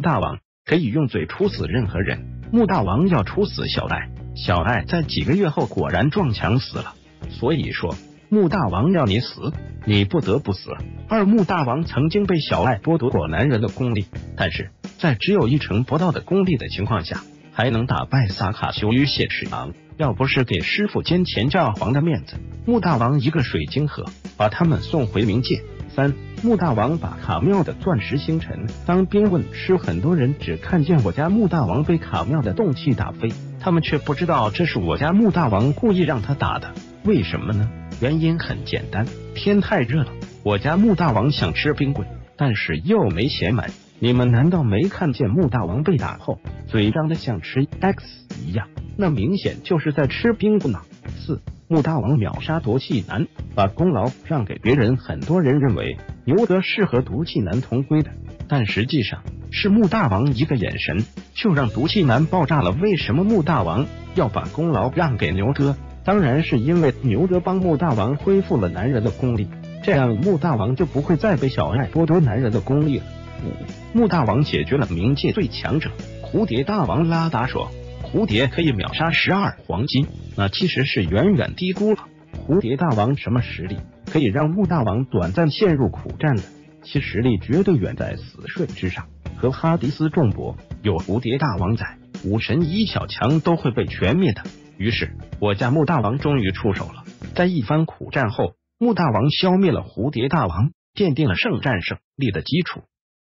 大王可以用嘴处死任何人。穆大王要处死小爱，小爱在几个月后果然撞墙死了。所以说，穆大王要你死，你不得不死。二穆大王曾经被小爱剥夺过男人的功力，但是在只有1成不到的功力的情况下，还能打败萨卡修与谢齿昂。要不是给师傅兼前教皇的面子，穆大王一个水晶盒把他们送回冥界。3穆大王把卡庙的钻石星辰当冰棍吃，很多人只看见我家穆大王被卡庙的动气打飞，他们却不知道这是我家穆大王故意让他打的。为什么呢？原因很简单，天太热了，我家穆大王想吃冰棍，但是又没钱买。你们难道没看见穆大王被打后嘴张得像吃 X 一样？那明显就是在吃冰棍呢。4穆大王秒杀毒气男，把功劳让给别人。很多人认为牛德是和毒气男同归的，但实际上是穆大王一个眼神就让毒气男爆炸了。为什么穆大王要把功劳让给牛德？当然是因为牛德帮穆大王恢复了男人的功力，这样穆大王就不会再被小爱剥夺男人的功力了。5穆大王解决了冥界最强者蝴蝶大王拉达说，蝴蝶可以秒杀12黄金，那其实是远远低估了蝴蝶大王什么实力可以让穆大王短暂陷入苦战的。其实力绝对远在死睡之上，和哈迪斯重搏，有蝴蝶大王在，5神1小强都会被全灭的。于是我家穆大王终于出手了，在一番苦战后，穆大王消灭了蝴蝶大王，奠定了圣战胜利的基础。